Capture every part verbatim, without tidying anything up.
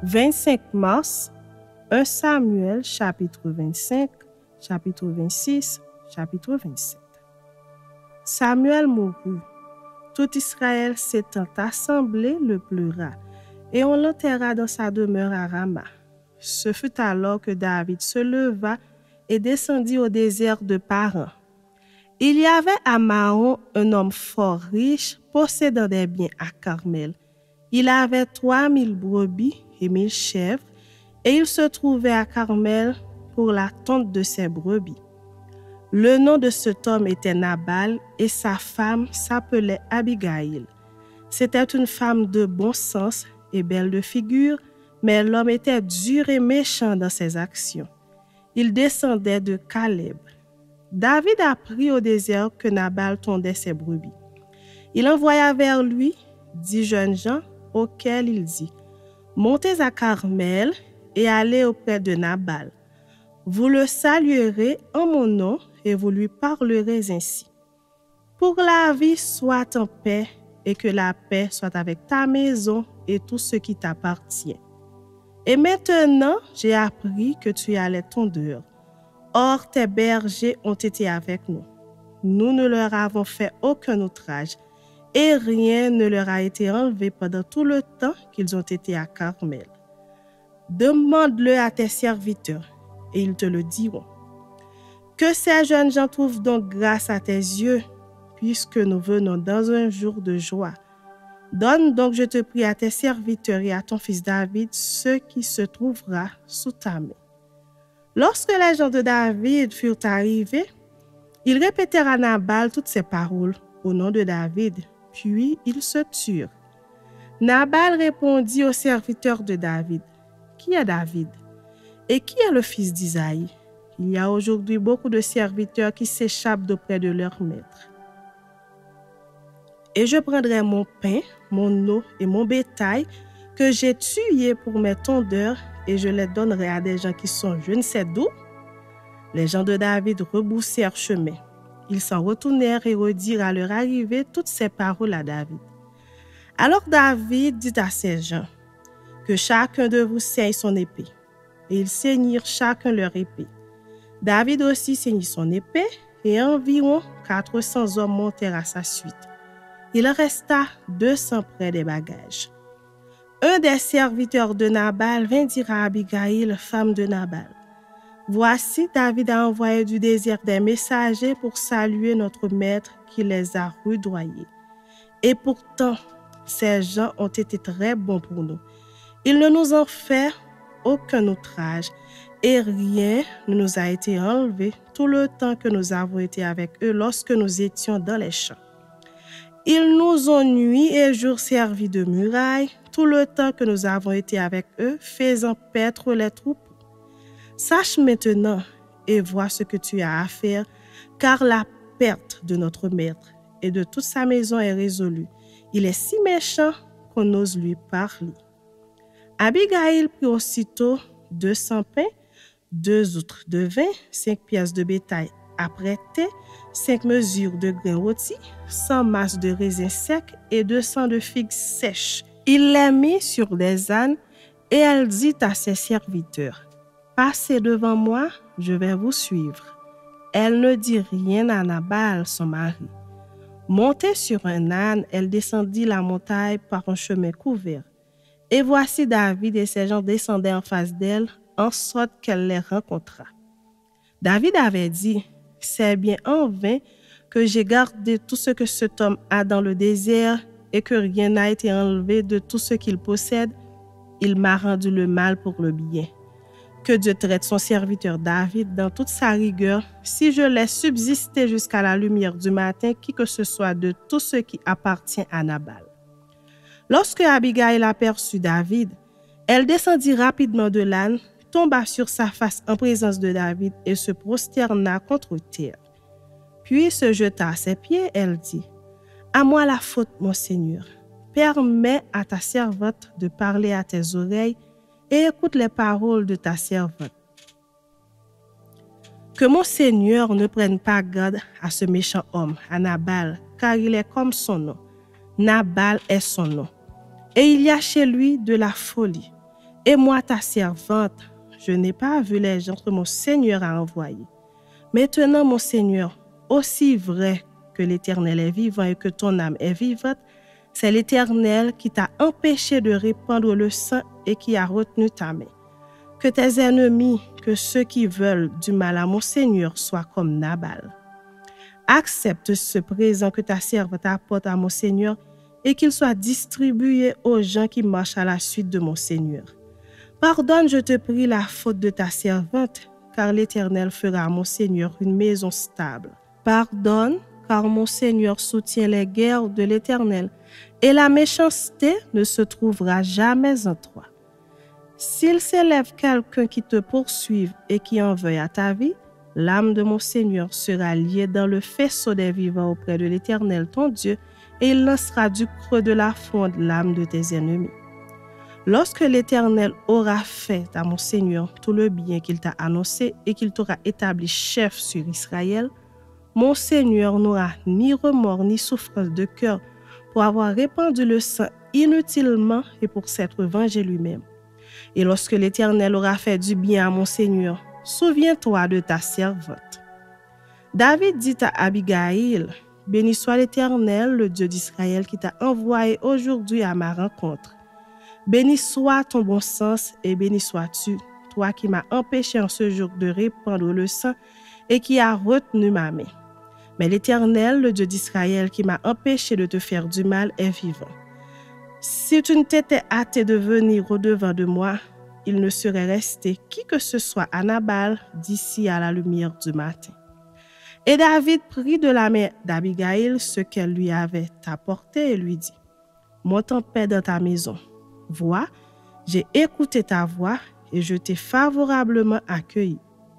vingt-cinq mars, premier Samuel, chapitre vingt-cinq, chapitre vingt-six, chapitre vingt-sept. Samuel mourut. Tout Israël s'étant assemblé le pleura, et on l'enterra dans sa demeure à Rama. Ce fut alors que David se leva et descendit au désert de Paran. Il y avait à Maon un homme fort riche, possédant des biens à Carmel. Il avait trois mille brebis et mille chèvres, et il se trouvait à Carmel pour la tonte de ses brebis. Le nom de cet homme était Nabal, et sa femme s'appelait Abigail. C'était une femme de bon sens et belle de figure, mais l'homme était dur et méchant dans ses actions. Il descendait de Caleb. David apprit au désert que Nabal tondait ses brebis. Il envoya vers lui dix jeunes gens auxquels il dit « Montez à Carmel et allez auprès de Nabal. Vous le saluerez en mon nom et vous lui parlerez ainsi. Pour la vie soit en paix et que la paix soit avec ta maison et tout ce qui t'appartient. Et maintenant, j'ai appris que tu es à les tondeurs. Or, tes bergers ont été avec nous. Nous ne leur avons fait aucun outrage, et rien ne leur a été enlevé pendant tout le temps qu'ils ont été à Carmel. Demande-le à tes serviteurs, et ils te le diront. Que ces jeunes gens trouvent donc grâce à tes yeux, puisque nous venons dans un jour de joie. Donne donc, je te prie, à tes serviteurs et à ton fils David ce qui se trouvera sous ta main. » Lorsque les gens de David furent arrivés, ils répétèrent à Nabal toutes ces paroles au nom de David, puis ils se turent. Nabal répondit aux serviteurs de David, « Qui est David? Et qui est le fils d'Isaïe? Il y a aujourd'hui beaucoup de serviteurs qui s'échappent d'auprès de leur maître. Et je prendrai mon pain, mon eau et mon bétail que j'ai tué pour mes tondeurs, et je les donnerai à des gens qui sont je ne sais d'où. » Les gens de David rebroussèrent chemin. Ils s'en retournèrent et redirent à leur arrivée toutes ces paroles à David. Alors David dit à ses gens, « Que chacun de vous saigne son épée. » Et ils ceignirent chacun leur épée. David aussi ceignit son épée, et environ quatre cents hommes montèrent à sa suite. Il resta deux cents près des bagages. Un des serviteurs de Nabal vint dire à Abigail, femme de Nabal, « Voici, David a envoyé du désert des messagers pour saluer notre maître qui les a rudoyés. Et pourtant, ces gens ont été très bons pour nous. Ils ne nous ont fait aucun outrage et rien ne nous a été enlevé tout le temps que nous avons été avec eux lorsque nous étions dans les champs. Ils nous ont nuit et jour servi de muraille tout le temps que nous avons été avec eux, faisant paître les troupeaux. Sache maintenant et vois ce que tu as à faire, car la perte de notre maître et de toute sa maison est résolue. Il est si méchant qu'on ose lui parler. » Abigail prit aussitôt deux cents pains, deux outres de vin, cinq pièces de bétail apprêtées, cinq mesures de grains rôtis, cent masses de raisins secs et deux cents de figues sèches. Il les mit sur des ânes et elle dit à ses serviteurs, « Passez devant moi, je vais vous suivre. » Elle ne dit rien à Nabal, son mari. Montée sur un âne, elle descendit la montagne par un chemin couvert. Et voici David et ses gens descendaient en face d'elle, en sorte qu'elle les rencontra. David avait dit, « C'est bien en vain que j'ai gardé tout ce que cet homme a dans le désert et que rien n'a été enlevé de tout ce qu'il possède. Il m'a rendu le mal pour le bien. Que Dieu traite son serviteur David dans toute sa rigueur, si je laisse subsister jusqu'à la lumière du matin qui que ce soit de tout ce qui appartient à Nabal. » Lorsque Abigail aperçut David, elle descendit rapidement de l'âne, tomba sur sa face en présence de David et se prosterna contre terre. Puis se jeta à ses pieds, elle dit, « À moi la faute, mon Seigneur. Permets à ta servante de parler à tes oreilles et écoute les paroles de ta servante. Que mon Seigneur ne prenne pas garde à ce méchant homme, à Nabal, car il est comme son nom. Nabal est son nom. Et il y a chez lui de la folie. Et moi, ta servante, je n'ai pas vu les gens que mon Seigneur a envoyés. Maintenant, mon Seigneur, aussi vrai que l'Éternel est vivant et que ton âme est vivante, c'est l'Éternel qui t'a empêché de répandre le sang et qui a retenu ta main. Que tes ennemis, que ceux qui veulent du mal à mon Seigneur soient comme Nabal. Accepte ce présent que ta servante apporte à mon Seigneur et qu'il soit distribué aux gens qui marchent à la suite de mon Seigneur. Pardonne, je te prie, la faute de ta servante, car l'Éternel fera à mon Seigneur une maison stable. Pardonne, car mon Seigneur soutient les guerres de l'Éternel, et la méchanceté ne se trouvera jamais en toi. S'il s'élève quelqu'un qui te poursuive et qui en veuille à ta vie, l'âme de mon Seigneur sera liée dans le faisceau des vivants auprès de l'Éternel ton Dieu, et il lancera du creux de la fronde l'âme de tes ennemis. Lorsque l'Éternel aura fait à mon Seigneur tout le bien qu'il t'a annoncé et qu'il t'aura établi chef sur Israël, mon Seigneur n'aura ni remords ni souffrance de cœur pour avoir répandu le sang inutilement et pour s'être vengé lui-même. Et lorsque l'Éternel aura fait du bien à mon Seigneur, souviens-toi de ta servante. David dit à Abigail, « Béni soit l'Éternel, le Dieu d'Israël, qui t'a envoyé aujourd'hui à ma rencontre. Béni soit ton bon sens et béni sois-tu, toi qui m'as empêché en ce jour de répandre le sang et qui as retenu ma main. Mais l'Éternel, le Dieu d'Israël, qui m'a empêché de te faire du mal, est vivant. Si tu ne t'étais hâté de venir au-devant de moi, il ne serait resté qui que ce soit à Nabal d'ici à la lumière du matin. » Et David prit de la main d'Abigail ce qu'elle lui avait apporté et lui dit, « Monte en paix dans ta maison. Vois, j'ai écouté ta voix et je t'ai favorablement accueilli. »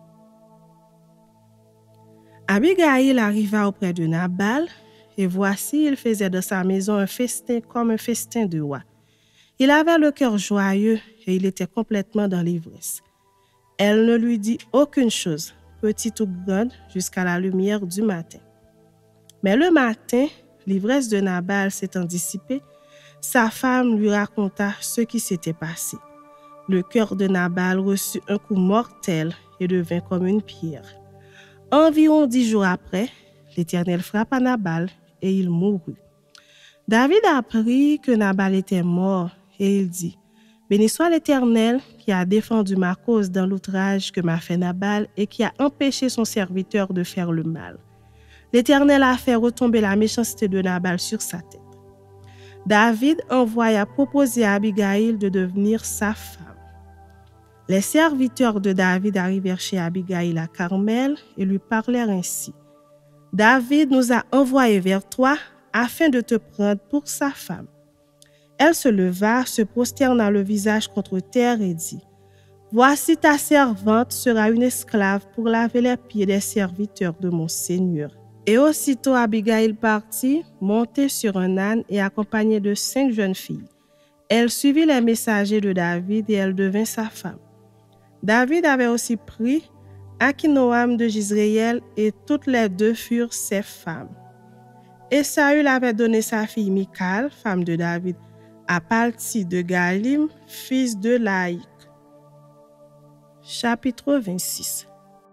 Abigail arriva auprès de Nabal, et voici, il faisait de sa maison un festin comme un festin de roi. Il avait le cœur joyeux et il était complètement dans l'ivresse. Elle ne lui dit aucune chose, petite ou grande, jusqu'à la lumière du matin. Mais le matin, l'ivresse de Nabal s'étant dissipée, sa femme lui raconta ce qui s'était passé. Le cœur de Nabal reçut un coup mortel et devint comme une pierre. Environ dix jours après, l'Éternel frappa Nabal et il mourut. David apprit que Nabal était mort et il dit, « Béni soit l'Éternel qui a défendu ma cause dans l'outrage que m'a fait Nabal et qui a empêché son serviteur de faire le mal. L'Éternel a fait retomber la méchanceté de Nabal sur sa tête. » David envoya proposer à Abigail de devenir sa femme. Les serviteurs de David arrivèrent chez Abigail à Carmel et lui parlèrent ainsi. « David nous a envoyés vers toi afin de te prendre pour sa femme. » Elle se leva, se prosterna le visage contre terre et dit, « Voici ta servante sera une esclave pour laver les pieds des serviteurs de mon Seigneur. » Et aussitôt Abigail partit, montée sur un âne et accompagnée de cinq jeunes filles. Elle suivit les messagers de David et elle devint sa femme. David avait aussi pris Akinoam de Jizréel et toutes les deux furent ses femmes. Et Saül avait donné sa fille Michal, femme de David, à Palti de Galim, fils de Laïk. Chapitre vingt-six.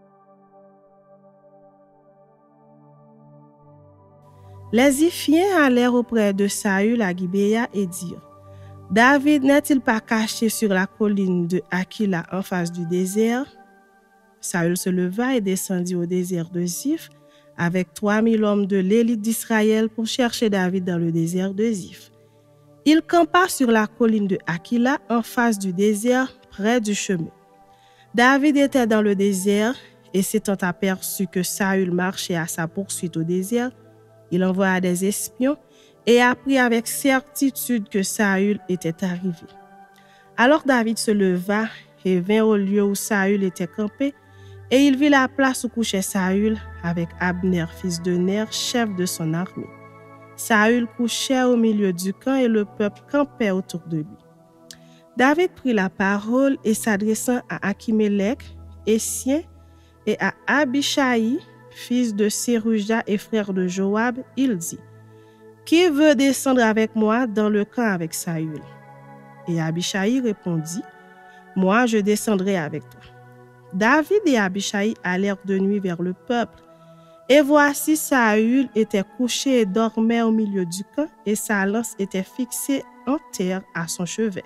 Les Iphiens allèrent auprès de Saül à Gibéa et dirent, « David n'est-il pas caché sur la colline de Aquila en face du désert? » Saül se leva et descendit au désert de Ziph avec trois mille hommes de l'élite d'Israël pour chercher David dans le désert de Ziph. Il campa sur la colline de Aquila en face du désert près du chemin. David était dans le désert et s'étant aperçu que Saül marchait à sa poursuite au désert, il envoya des espions et apprit avec certitude que Saül était arrivé. Alors David se leva et vint au lieu où Saül était campé, et il vit la place où couchait Saül avec Abner, fils de Ner, chef de son armée. Saül couchait au milieu du camp et le peuple campait autour de lui. David prit la parole et s'adressant à Achimélec, Essien, et à Abishai, fils de Séruja et frère de Joab, il dit, « Qui veut descendre avec moi dans le camp avec Saül? » Et Abishai répondit, Moi, je descendrai avec toi. David et Abishai allèrent de nuit vers le peuple. Et voici, Saül était couché et dormait au milieu du camp, et sa lance était fixée en terre à son chevet.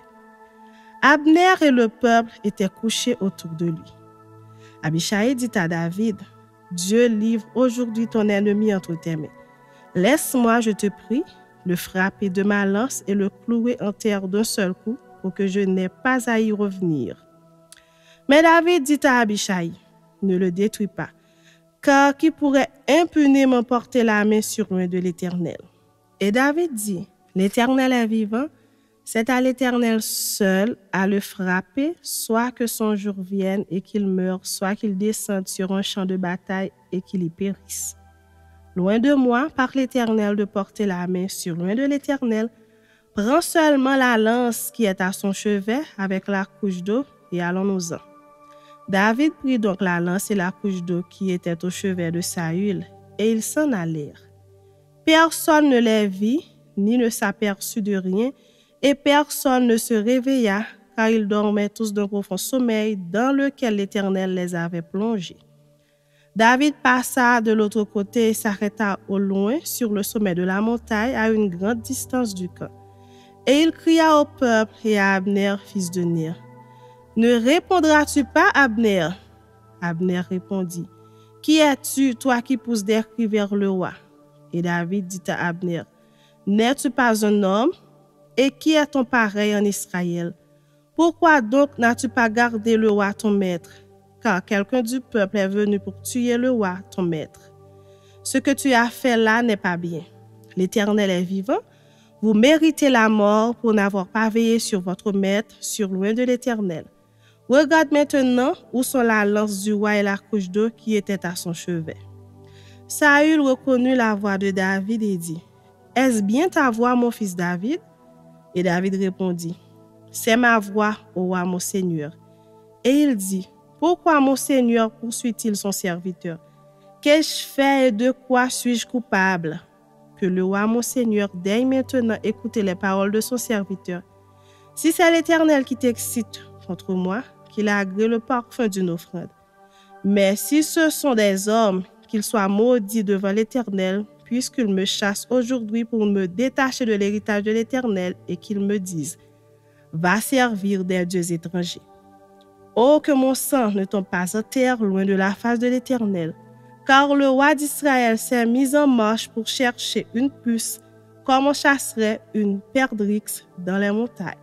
Abner et le peuple étaient couchés autour de lui. Abishai dit à David, « Dieu livre aujourd'hui ton ennemi entre tes mains. Laisse-moi, je te prie, le frapper de ma lance et le clouer en terre d'un seul coup, pour que je n'aie pas à y revenir. » Mais David dit à Abishai, « Ne le détruis pas, car qui pourrait impunément porter la main sur loin de l'Éternel? » Et David dit, « L'Éternel est vivant, c'est à l'Éternel seul à le frapper, soit que son jour vienne et qu'il meure, soit qu'il descende sur un champ de bataille et qu'il y périsse. Loin de moi, par l'Éternel, de porter la main sur loin de l'Éternel. Prends seulement la lance qui est à son chevet avec la couche d'eau et allons-nous-en. » David prit donc la lance et la couche d'eau qui étaient au chevet de Saül, et ils s'en allèrent. Personne ne les vit, ni ne s'aperçut de rien, et personne ne se réveilla, car ils dormaient tous d'un profond sommeil dans lequel l'Éternel les avait plongés. David passa de l'autre côté et s'arrêta au loin sur le sommet de la montagne à une grande distance du camp. Et il cria au peuple et à Abner, fils de Ner, « Ne répondras-tu pas, Abner ?» Abner répondit, « Qui es-tu, toi qui pousses des cris vers le roi? » Et David dit à Abner, « N'es-tu pas un homme? Et qui est ton pareil en Israël? Pourquoi donc n'as-tu pas gardé le roi ton maître? Car quelqu'un du peuple est venu pour tuer le roi ton maître. Ce que tu as fait là n'est pas bien. L'Éternel est vivant. Vous méritez la mort pour n'avoir pas veillé sur votre maître, sur loin de l'Éternel. Regarde maintenant où sont la lance du roi et la couche d'eau qui étaient à son chevet. » Saül reconnut la voix de David et dit, « Est-ce bien ta voix, mon fils David? » Et David répondit, « C'est ma voix, ô roi mon Seigneur. » Et il dit, « Pourquoi mon Seigneur poursuit-il son serviteur? Qu'ai-je fait et de quoi suis-je coupable? Que le roi mon Seigneur daigne maintenant écouter les paroles de son serviteur. Si c'est l'Éternel qui t'excite contre moi, qu'il agrée le parfum d'une offrande. Mais si ce sont des hommes, qu'ils soient maudits devant l'Éternel, puisqu'ils me chassent aujourd'hui pour me détacher de l'héritage de l'Éternel et qu'ils me disent, va servir des dieux étrangers. Oh, que mon sang ne tombe pas à terre loin de la face de l'Éternel, car le roi d'Israël s'est mis en marche pour chercher une puce, comme on chasserait une perdrix dans les montagnes.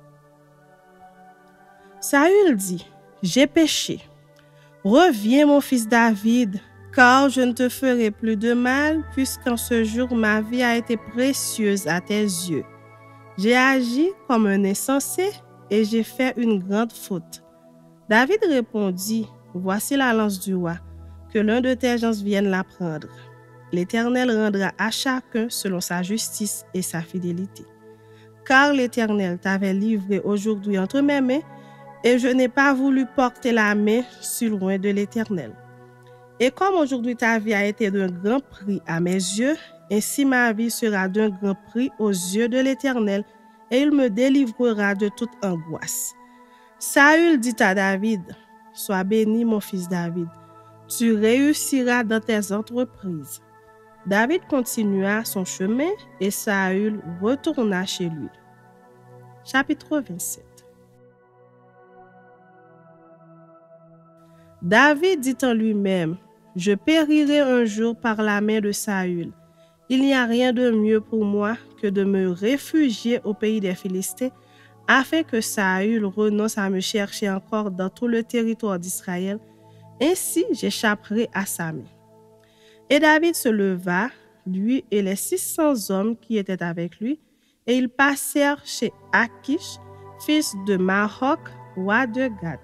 Saül dit, j'ai péché. Reviens, mon fils David, car je ne te ferai plus de mal, puisqu'en ce jour ma vie a été précieuse à tes yeux. J'ai agi comme un insensé et j'ai fait une grande faute. David répondit, voici la lance du roi, que l'un de tes gens vienne la prendre. L'Éternel rendra à chacun selon sa justice et sa fidélité. Car l'Éternel t'avait livré aujourd'hui entre mes mains, et je n'ai pas voulu porter la main sur loin de l'Éternel. Et comme aujourd'hui ta vie a été d'un grand prix à mes yeux, ainsi ma vie sera d'un grand prix aux yeux de l'Éternel, et il me délivrera de toute angoisse. Saül dit à David, sois béni mon fils David, tu réussiras dans tes entreprises. David continua son chemin et Saül retourna chez lui. Chapitre vingt-sept. David dit en lui-même, je périrai un jour par la main de Saül. Il n'y a rien de mieux pour moi que de me réfugier au pays des Philistins, afin que Saül renonce à me chercher encore dans tout le territoire d'Israël. Ainsi, j'échapperai à sa main. Et David se leva, lui et les six cents hommes qui étaient avec lui, et ils passèrent chez Akish, fils de Maroc, roi de Gath.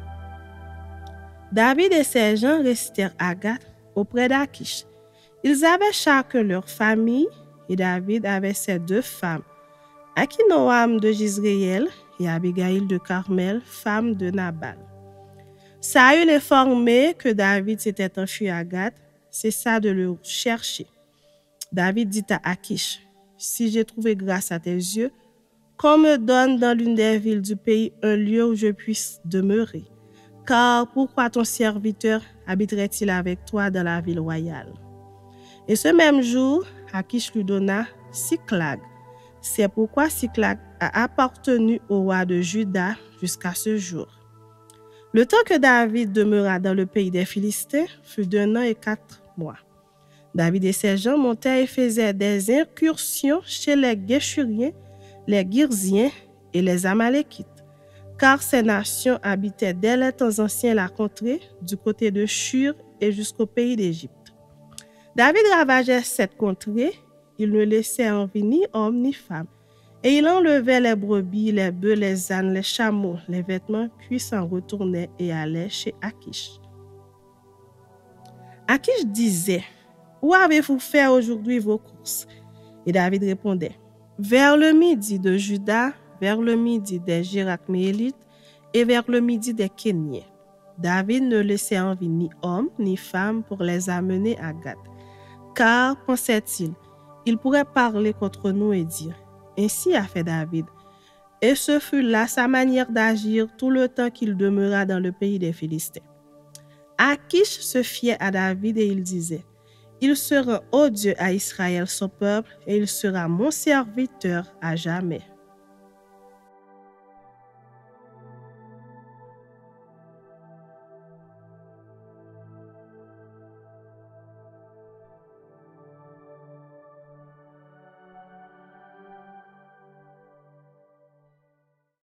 David et ses gens restèrent à Gath, auprès d'Akish. Ils avaient chacun leur famille, et David avait ses deux femmes, Akinoam de Jizréel et Abigail de Carmel, femme de Nabal. Saül informé que David s'était enfui à Gath, cessa de le chercher. David dit à Akish, si j'ai trouvé grâce à tes yeux, qu'on me donne dans l'une des villes du pays un lieu où je puisse demeurer. Car pourquoi ton serviteur habiterait-il avec toi dans la ville royale? Et ce même jour, Akish lui donna Siklag. C'est pourquoi Siklag a appartenu au roi de Juda jusqu'à ce jour. Le temps que David demeura dans le pays des Philistins fut d'un an et quatre mois. David et ses gens montaient et faisaient des incursions chez les Guéchuriens, les Girziens et les Amalékites, car ces nations habitaient dès les temps anciens la contrée du côté de Shur et jusqu'au pays d'Égypte. David ravageait cette contrée, il ne laissait en vie ni homme ni femme, et il enlevait les brebis, les bœufs, les ânes, les chameaux, les vêtements, puis s'en retournait et allait chez Akish. Akish disait: où avez-vous fait aujourd'hui vos courses? Et David répondait: vers le midi de Juda, vers le midi des Jirachméélites et vers le midi des Kéniens. David ne laissait en vie ni homme ni femme pour les amener à Gath. Car, pensait-il, il pourrait parler contre nous et dire: ainsi a fait David. Et ce fut là sa manière d'agir tout le temps qu'il demeura dans le pays des Philistins. Akish se fiait à David et il disait: il sera odieux à Israël son peuple et il sera mon serviteur à jamais.